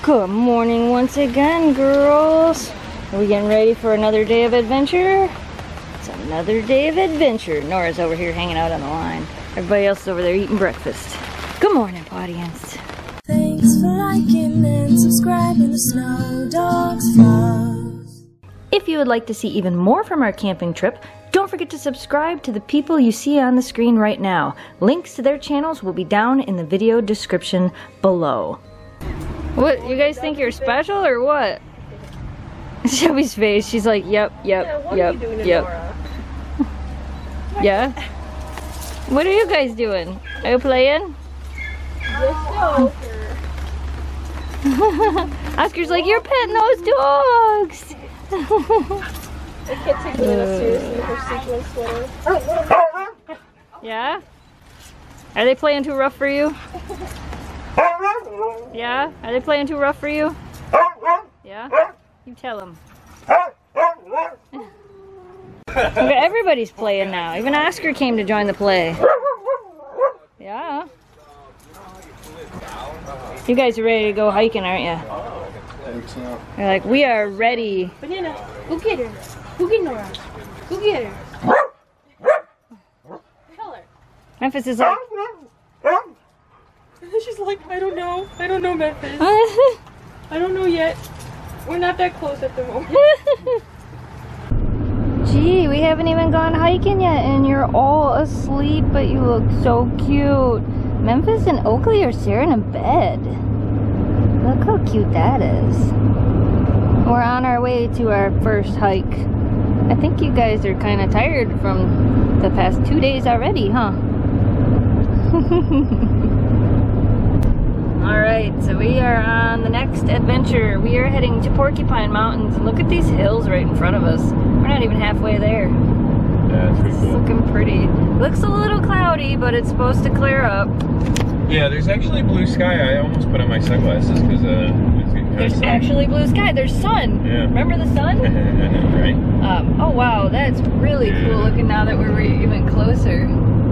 Good morning once again, girls. Are we getting ready for another day of adventure? It's another day of adventure. Nora's over here hanging out on the line. Everybody else is over there eating breakfast. Good morning, audience. Thanks for liking and subscribing to Snow Dogs Vlogs. If you would like to see even more from our camping trip, don't forget to subscribe to the people you see on the screen right now. Links to their channels will be down in the video description below. What, you guys think you're special or what? Shelby's face, she's like, yep. Yeah? What are you guys doing? Are you playing? Oscar's like, you're petting those dogs! I can't take Lena seriously with her sequin sweater. Yeah? Are they playing too rough for you? Yeah? Are they playing too rough for you? Yeah? You tell them. Okay, everybody's playing now. Even Oscar came to join the play. Yeah. You guys are ready to go hiking, aren't you? You're like, we are ready. Banana, go get her. Go get Nora. Go get her. Tell her. Memphis is like... She's like, I don't know. I don't know, Memphis. I don't know yet. We're not that close at the moment. Gee, we haven't even gone hiking yet and you're all asleep, but you look so cute. Memphis and Oakley are staring in bed. Look how cute that is. We're on our way to our first hike. I think you guys are kind of tired from the past 2 days already, huh? Alright, so we are on the next adventure. We are heading to Porcupine Mountains. Look at these hills right in front of us. We're not even halfway there. Yeah, it's pretty cool. It's looking pretty. Looks a little cloudy, but it's supposed to clear up. Yeah, there's actually blue sky. I almost put on my sunglasses because it's getting There's sun. actually blue sky. There's sun. Yeah. Remember the sun? Right? Oh wow, that's really cool looking now that we're even closer.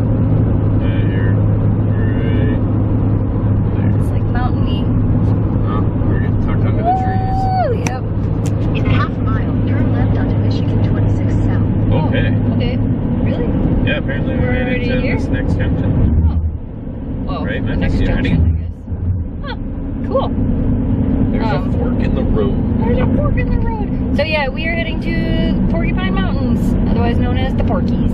You're right there. It's like mountainy. Oh, we're getting tucked under the trees. Oh, yep. In a half mile, turn left onto Michigan 26 South. Okay. Oh, okay. Really? Yeah, apparently We're we're already headed to here? this next junction. Well, Right, the Memphis, next you ready? junction, I guess. Huh. Cool. There's a fork in the road. There's a fork in the road. So yeah, we are heading to Porcupine Mountains, otherwise known as the Porkies.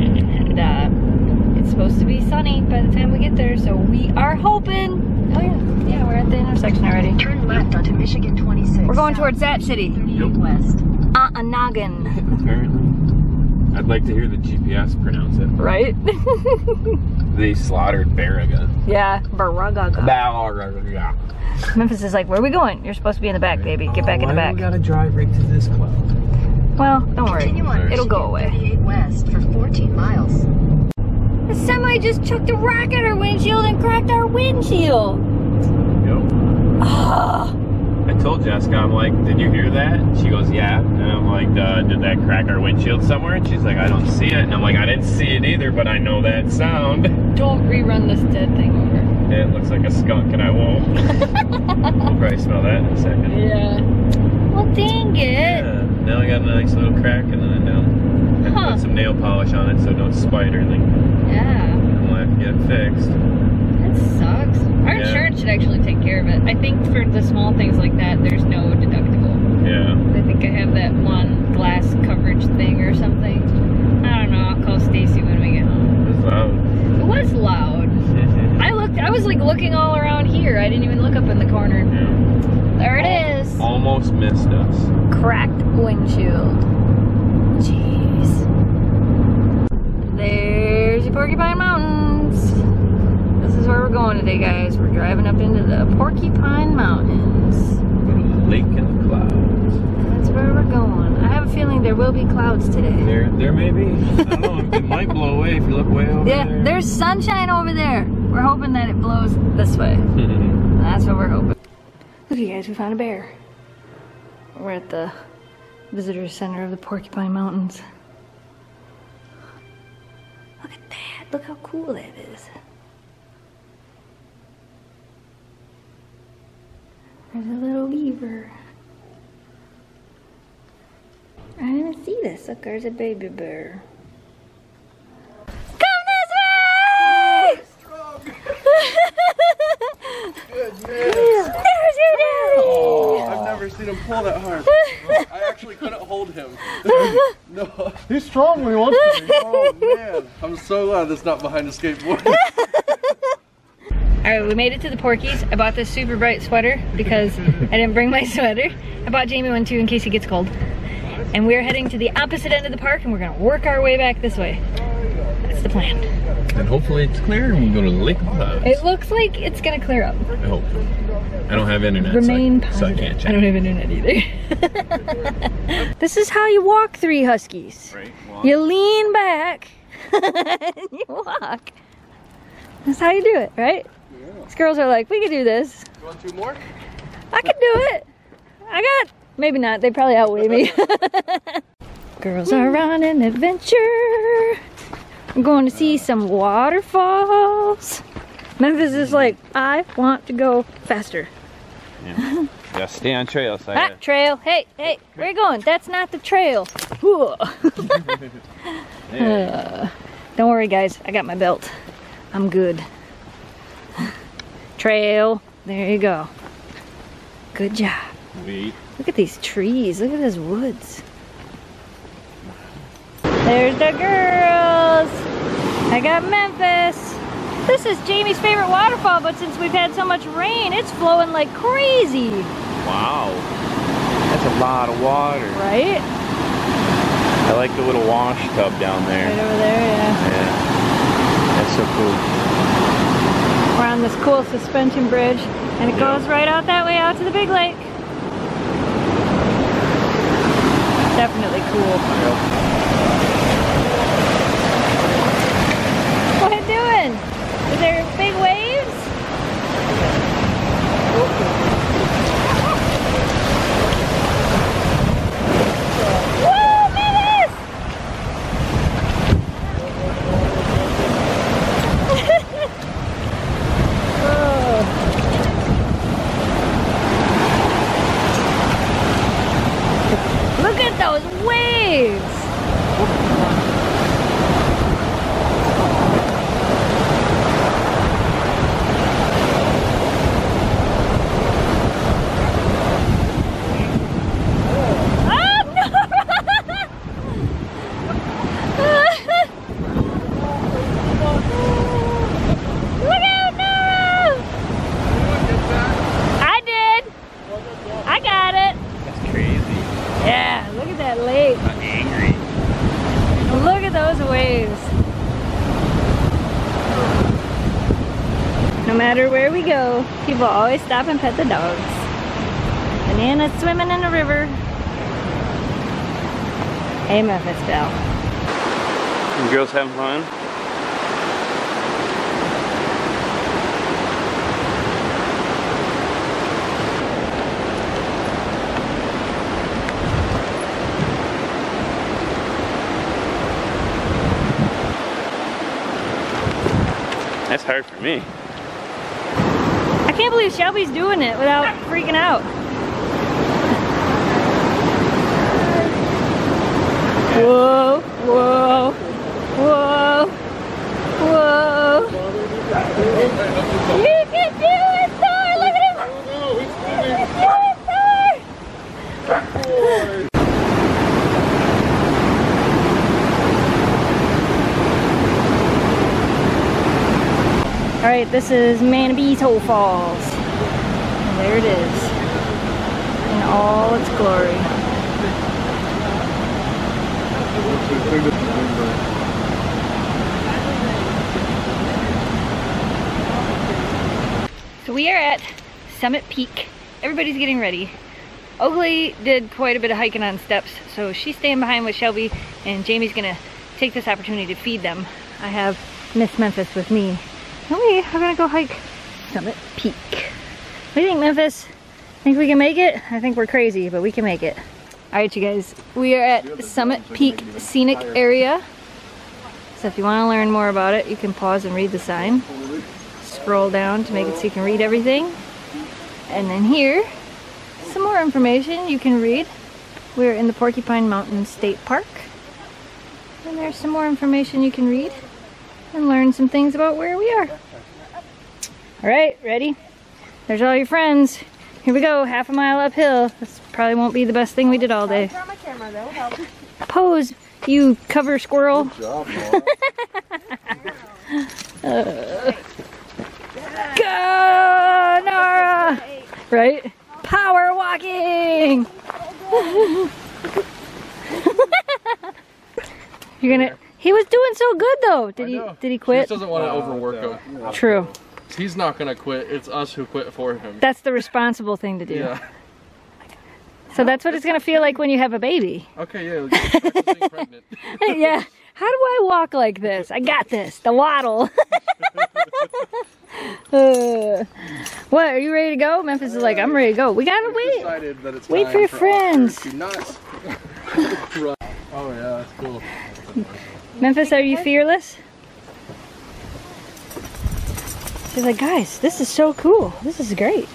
And it's supposed to be sunny by the time we get there, so we are hoping. Oh yeah, we're at the intersection already. Turn left onto Michigan 26 We're going South, towards that city. 38 West. Noggin. Apparently. I'd like to hear the GPS pronounce it. Right? They slaughtered Barraga. Yeah, Baragaga. Barraga. Memphis is like, where are we going? You're supposed to be in the back, baby. Get back in the back. We gotta drive right to this cloud. Well, don't worry. Continue on It'll go Michigan away. 38 West for 14 miles. The semi just chucked a rock at our windshield and cracked our windshield. Yep. Ah. I told Jessica, I'm like, did you hear that? She goes, yeah. And I'm like, did that crack our windshield somewhere? And she's like, I don't see it. And I'm like, I didn't see it either, but I know that sound. Don't rerun this dead thing over. Yeah, it looks like a skunk and I won't. We'll probably smell that in a second. Yeah. Well, dang it. Yeah, now I got a nice little crack and then I have to put some nail polish on it so it don't spite or anything. Yeah. And we'll have to get it fixed. That sucks. Our insurance should actually take care of it. I think for the small things like that, there's no deductible. Yeah. I think I have that one glass coverage thing or something. I don't know. I'll call Stacy when we get home. It was loud. It was loud. I was like looking all around here. I didn't even look up in the corner. Yeah. There it is. Almost missed us. Cracked windshield. Jeez. There's your Porcupine Mountains. This is where we're going today, guys. We're driving up into the Porcupine Mountains. Lake in the clouds. That's where we're going. I have a feeling there will be clouds today. There may be. I don't know. It might blow away if you look way over Yeah, there. there's sunshine over there. We're hoping that it blows this way. That's what we're hoping. Look, you guys, we found a bear. We're at the visitor center of the Porcupine Mountains. Look at that. Look how cool that is. There's a little beaver. I didn't see this. Look, there's a baby bear. Come this way! Good man. There's your daddy! I've never seen him pull that hard. I actually couldn't hold him. No. He's strong when he wants to be. Oh man. I'm so glad that's not behind a skateboard. Alright, we made it to the Porkies. I bought this super bright sweater because I didn't bring my sweater. I bought Jamie one too in case he gets cold. And we're heading to the opposite end of the park and we're gonna work our way back this way. That's the plan. And hopefully it's clear and we'll go to the Lake of Clouds. It looks like it's gonna clear up. I hope. I don't have internet, Remain so I positive. can't check. I don't have internet either. This is how you walk 3 huskies. Right, well, You lean back and you walk. That's how you do it, right? Yeah. These girls are like, we could do this. You want 2 more? I could do it. I got, maybe not, they probably outweigh me. Girls are on an adventure. I'm going to see some waterfalls. Memphis is like, I want to go faster. yeah. Yeah, stay on trail. So Ah, trail. Hey, hey, where you going? That's not the trail. Don't worry, guys. I got my belt. I'm good. Trail. There you go. Good job. Wait. Look at these trees. Look at this woods. There's the girls. I got Memphis. This is Jamie's favorite waterfall, but since we've had so much rain, it's flowing like crazy. Wow. That's a lot of water. Right? I like the little wash tub down there. Right over there, yeah. Yeah. That's so cool. We're on this cool suspension bridge, and it goes right out that way out to the big lake. Definitely cool. What are you doing? Is there big waves? Woo, Memphis! Look at those waves! No matter where we go, people always stop and pet the dogs. Banana's swimming in the river. Hey, Memphis Belle. You girls having fun? That's hard for me. I can't believe Shelby's doing it without freaking out. Whoa, whoa, whoa, whoa. You can do it, Thor! Look at him! You can do it, Thor! Alright, this is Manabito Falls. And there it is. In all its glory. So we are at Summit Peak. Everybody's getting ready. Oakley did quite a bit of hiking on steps, so she's staying behind with Shelby, and Jamie's gonna take this opportunity to feed them. I have Miss Memphis with me. And we are gonna go hike Summit Peak. What do you think, Memphis? Think we can make it? I think we're crazy, but we can make it. Alright, you guys, we are at Summit Peak Scenic Area. So if you want to learn more about it, you can pause and read the sign. Scroll down to make it so you can read everything. And then here some more information you can read. We're in the Porcupine Mountain State Park. And there's some more information you can read and learn some things about where we are. All right, ready? There's all your friends. Here we go, half a mile uphill. This probably won't be the best thing we did all day. My camera, that will help. Pose, you cover squirrel. Good job, Mom. Go, Nora! Right? Power walking! You're gonna. He was doing so good though. Did he He quit? just doesn't want to overwork him. True. He's not gonna quit. It's us who quit for him. That's the responsible thing to do. Yeah. So that's what it's gonna feel like when you have a baby. Okay, yeah. Practicing pregnant. Yeah. How do I walk like this? I got this. The waddle. What? Are you ready to go? Memphis is like, I'm ready to go. We gotta wait. Decided that it's Wait time for your Oscar friends. to not run. Oh yeah, that's cool. Memphis, are you fearless? She's like, guys, this is so cool. This is great.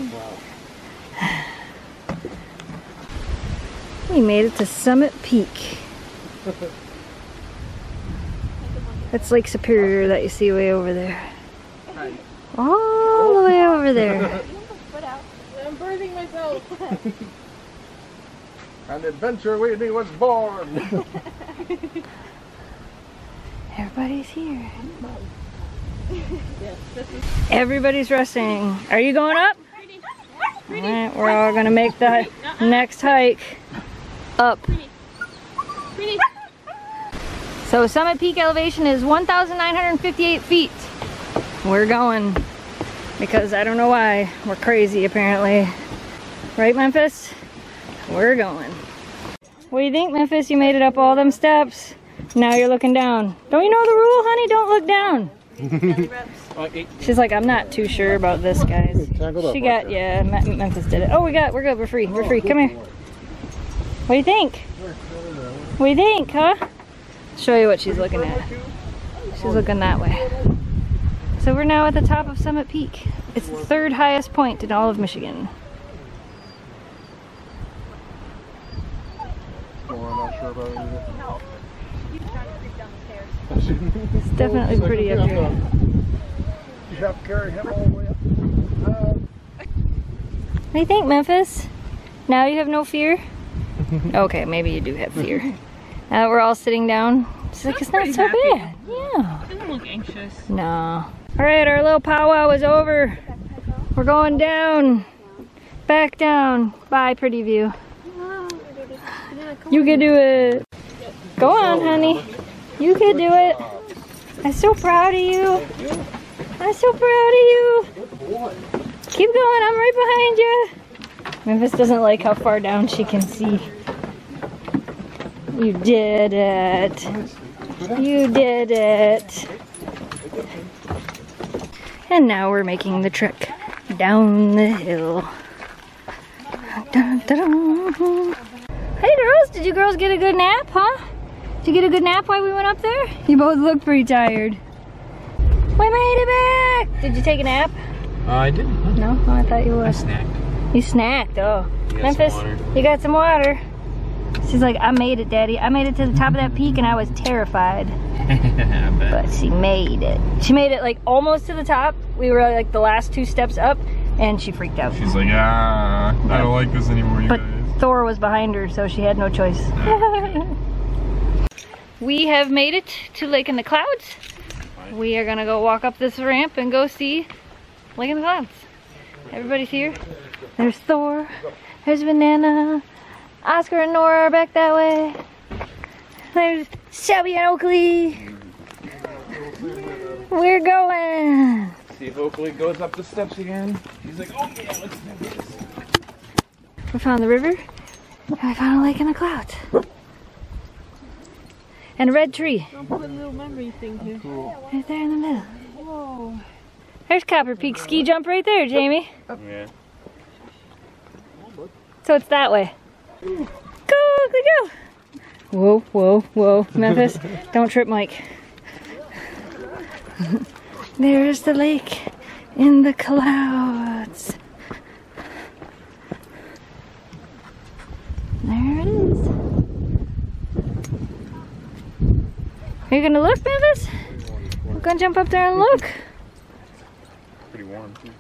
We made it to Summit Peak. That's Lake Superior that you see way over there. All the way over there. I'm birthing myself. An adventure waiting was born. Everybody's here. Everybody's resting. Are you going up? Alright, we're all gonna make the next hike up. So Summit Peak elevation is 1,958 feet. We're going because I don't know why. We're crazy apparently. Right, Memphis? We're going. What do you think, Memphis? You made it up all them steps. Now you're looking down. Don't you know the rule, honey? Don't look down. She's like, I'm not too sure about this, guys. She got, yeah, Memphis did it. Oh, we're good. We're free. We're free. Come here. What do you think? What do you think, huh? Show you what she's looking at. She's looking that way. So we're now at the top of Summit Peak. It's the third highest point in all of Michigan. Oh, I'm not sure about it. It's definitely pretty up here. You have to carry him all the way up. What do you think, Memphis? Now you have no fear? Okay, maybe you do have fear. Now that we're all sitting down, it's like, it's not so bad. Yeah. Doesn't look anxious. No. Alright, our little powwow is over. We're going down. Back down. Bye, pretty view. You can do it. Go on, honey. You can do it. I'm so proud of you. I'm so proud of you. Keep going, I'm right behind you. Memphis doesn't like how far down she can see. You did it. You did it. And now we're making the trek down the hill. Dun, dun, dun. Hey girls, did you girls get a good nap, huh? Did you get a good nap while we went up there? You both look pretty tired. We made it back! Did you take a nap? I didn't. No? Oh, I thought you would. I snacked. You snacked, oh. You got Memphis, some water. you got some water. She's like, I made it, Daddy. I made it to the top of that peak and I was terrified. I bet. But she made it. She made it like almost to the top. We were like the last 2 steps up and she freaked out. She's like, I don't like this anymore, you But guys. Thor was behind her, so she had no choice. We have made it to Lake in the Clouds. We are gonna go walk up this ramp and go see Lake in the Clouds. Everybody's here. There's Thor. There's Banana. Oscar and Nora are back that way. There's Shelby and Oakley. We're going. See if Oakley goes up the steps again. He's like, oh yeah, let's do this. We found the river. And I found a lake in the clouds. And a red tree. I'll put a little memory thing here. Right there in the middle. Whoa. There's Copper Peak ski jump right there, Jamie. Yeah. So it's that way. Go, go. Whoa, whoa, whoa. Memphis, don't trip Mike. There's the lake in the clouds. There it is. Are you gonna look, Memphis? We're gonna jump up there and look. Pretty warm too.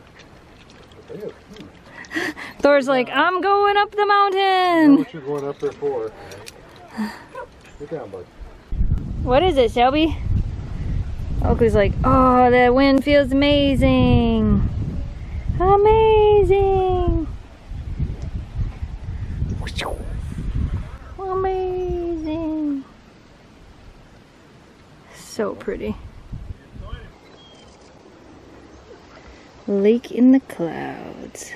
Thor's like, I'm going up the mountain. What you're going up there for? Get down, bud. What is it, Shelby? Oakley's like, oh, that wind feels amazing. Amazing. Amazing. So pretty. Lake in the clouds.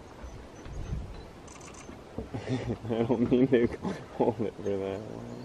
I don't mean to hold it for that long.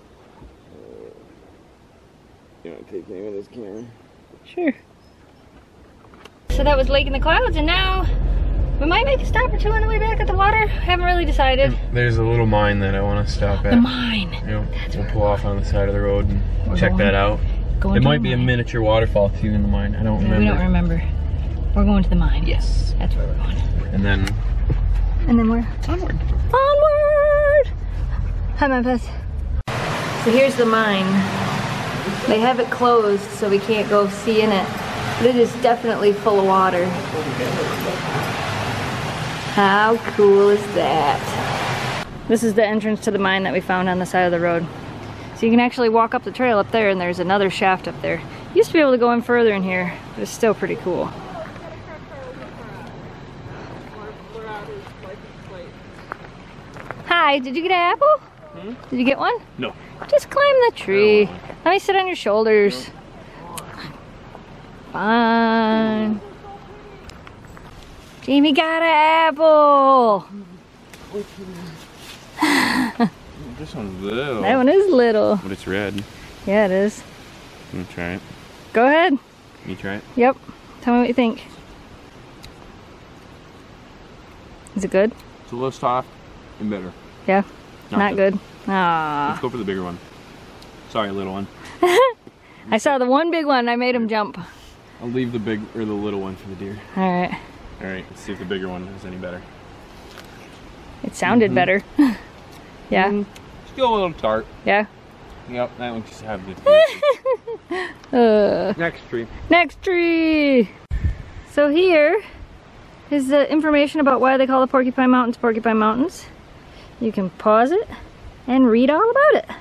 You want to take me with this camera? Sure. So that was Lake in the Clouds, and now we might make a stop or two on the way back at the water. Haven't really decided. There's a little mine that I want to stop at. The mine. Yeah, we'll pull off on the side of the road and check that out. It might be a miniature waterfall too in the mine. I don't remember. We don't remember. We're going to the mine. Yes. That's where we're going. And then where? onward. Onward! Hi, Memphis. So here's the mine. They have it closed, so we can't go see in it. But it is definitely full of water. How cool is that? This is the entrance to the mine that we found on the side of the road. So you can actually walk up the trail up there, and there's another shaft up there. Used to be able to go in further in here, but it's still pretty cool. Hi, did you get an apple? Did you get one? No. Just climb the tree. Let me sit on your shoulders. Fine. Jamie got an apple. This one's little. That one is little. But it's red. Yeah, it is. Let me try it. Go ahead. You try it? Yep. Tell me what you think. Is it good? It's a little soft and bitter. Yeah. Not good. Ah. Let's go for the bigger one. Sorry, little one. I saw the one big one. I made him jump. I'll leave the big or the little one for the deer. All right. All right. Let's see if the bigger one is any better. It sounded better. Yeah. Still a little tart. Yeah. Yep. That one just have the. Next tree. Next tree. So here is the information about why they call the Porcupine Mountains Porcupine Mountains. You can pause it and read all about it.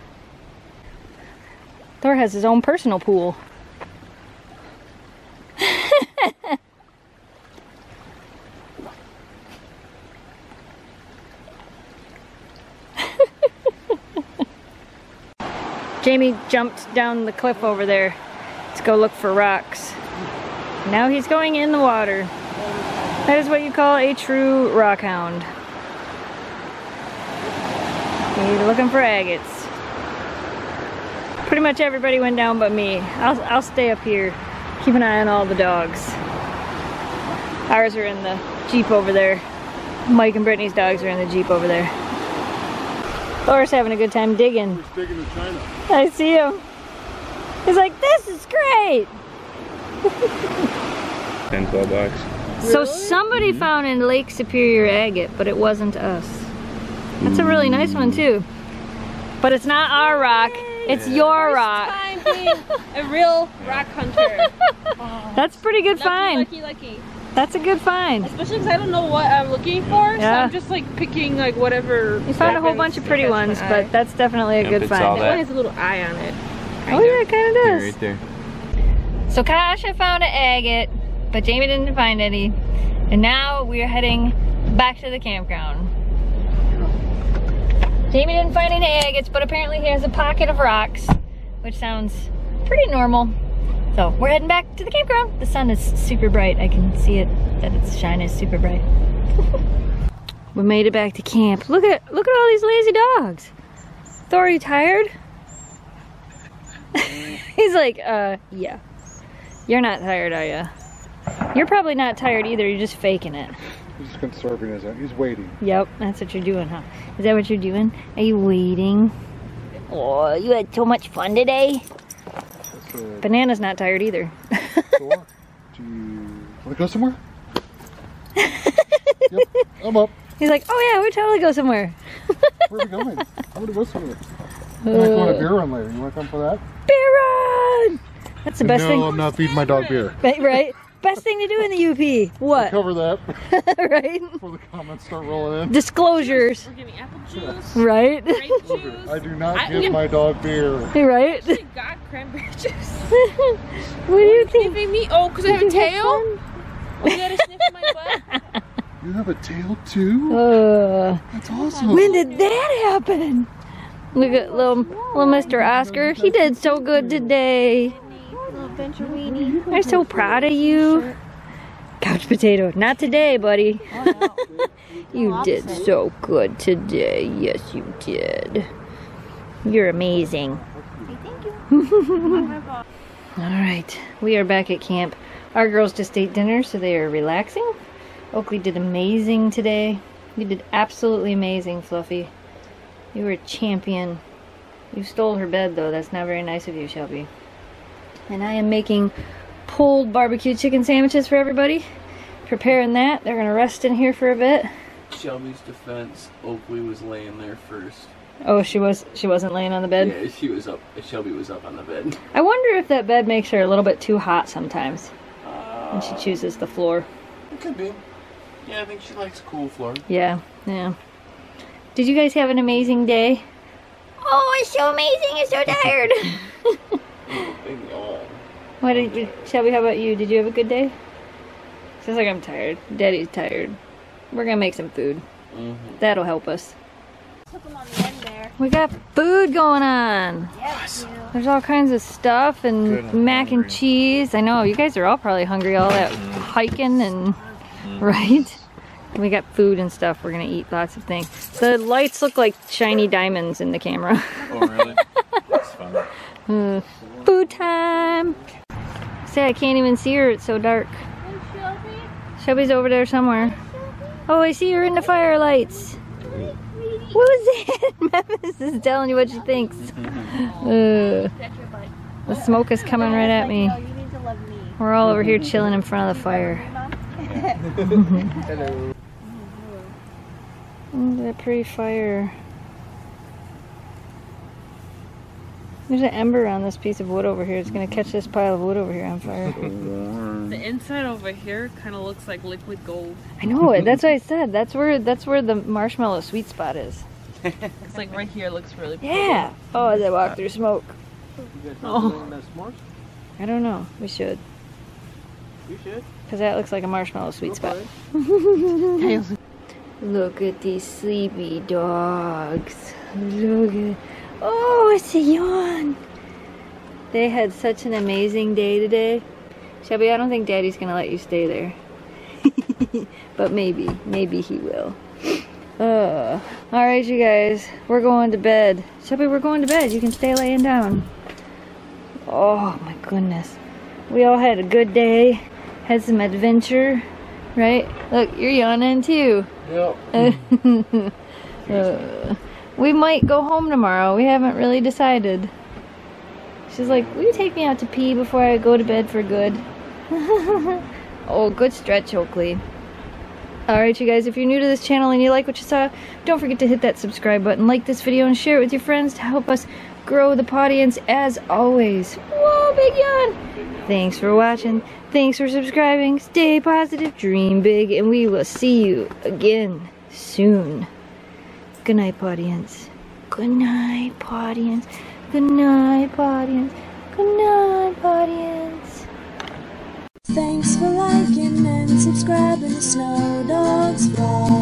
Thor has his own personal pool. Jamie jumped down the cliff over there to go look for rocks. Now he's going in the water. That is what you call a true rock hound. He's looking for agates. Pretty much everybody went down but me. I'll stay up here, keep an eye on all the dogs. Ours are in the Jeep over there. Mike and Brittany's dogs are in the Jeep over there. Thor's having a good time digging. He's digging in China. I see him. He's like, this is great. 10, 12 bucks. So somebody found in Lake Superior agate, but it wasn't us. That's a really nice one too. But it's not our rock, it's your rock. First time being a real rock hunter. That's pretty good find. Lucky. That's a good find. Especially because I don't know what I'm looking for, so Yeah. I'm just like picking like whatever. You found a whole bunch of pretty ones, but that's definitely a Yep, good it's find. all That one has a little eye on it. Oh yeah, it kind of does. Right there. So Kasha found an agate, but Jamie didn't find any. And now we are heading back to the campground. Jamie didn't find any agates, but apparently he has a pocket of rocks, which sounds pretty normal. So we're heading back to the campground. The sun is super bright. I can see it, that its shine is super bright. We made it back to camp. Look at all these lazy dogs. Thor, are you tired? He's like, yeah. You're not tired, are you? You're probably not tired either. You're just faking it. He's conserving his own. He's waiting. Yep, that's what you're doing, huh? Is that what you're doing? Are you waiting? Oh, you had so much fun today. Banana's not tired either. Thor, do you want to go somewhere? Yep, I'm up. He's like, oh yeah, we'll totally go somewhere. Where's it going? I'm gonna whistle it. I want a beer run later. You want to come for that? Beer run! That's the best thing. No, I'm not feeding my dog beer. Right? Best thing to do in the UP. What? Cover that Right? before the comments start rolling in. Disclosures. We're getting apple juice, Right? grape juice. I do not give my dog beer. Right? I got cranberry juice. What do you think? Giving me, oh, because I have a tail? Oh, you gotta sniff my butt? You have a tail too? That's awesome. When did that happen? Look at little Mr. Oscar. He did so good today. I'm so proud of you. Couch potato. Not today, buddy. You did so good today. Yes, you did. You're amazing. Alright, we are back at camp. Our girls just ate dinner, so they are relaxing. Oakley did amazing today. You did absolutely amazing, Fluffy. You were a champion. You stole her bed, though. That's not very nice of you, Shelby. And I am making pulled barbecue chicken sandwiches for everybody. Preparing that. They're gonna rest in here for a bit. Shelby's defense, Oakley was laying there first. Oh, she wasn't laying on the bed? Yeah, she was up. Shelby was up on the bed. I wonder if that bed makes her a little bit too hot sometimes. And she chooses the floor. It could be. Yeah, I think she likes cool floor. Yeah, yeah. Did you guys have an amazing day? Oh, it's so amazing. I'm so tired. What did you, Shelby, how about you? Did you have a good day? Sounds like I'm tired. Daddy's tired. We're gonna make some food. That'll help us. We got food going on. Yes. There's all kinds of stuff and mac and cheese. I know, you guys are all probably hungry, all that hiking and, right? We got food and stuff. We're gonna eat lots of things. The lights look like shiny diamonds in the camera. Oh, really? That's fun. Food time. Say, I can't even see her. It's so dark. Shelby's over there somewhere. Oh, I see her in the firelights. What was that? Memphis is telling you what she thinks. The smoke is coming right at me. We're all over here chilling in front of the fire. Hello. Look at that pretty fire. There's an ember on this piece of wood over here. It's gonna catch this pile of wood over here on fire. The inside over here kind of looks like liquid gold. I know it. That's what I said. That's where the marshmallow sweet spot is. It's like right here looks really pretty. Yeah. Oh, as I walk through smoke. Oh. I don't know. We should. You should. Because that looks like a marshmallow sweet spot. Look at these sleepy dogs. Look at... Oh, it's a yawn. They had such an amazing day today. Shelby, I don't think Daddy's gonna let you stay there. But maybe he will. Alright, you guys. We're going to bed. Shelby, we're going to bed. You can stay laying down. Oh my goodness. We all had a good day. Had some adventure. Right? Look, you're yawning too. Yep. We might go home tomorrow. We haven't really decided. She's like, will you take me out to pee before I go to bed for good? Oh, good stretch, Oakley. Alright, you guys, if you're new to this channel and you like what you saw, don't forget to hit that subscribe button, like this video, and share it with your friends to help us grow the audience as always. Whoa, big yawn! Thanks for watching. Thanks for subscribing. Stay positive, dream big, and we will see you again soon. Good night, audience. Good night, audience. Good night, audience. Good night, audience. Thanks for liking and subscribing to Snow Dogs Vlog.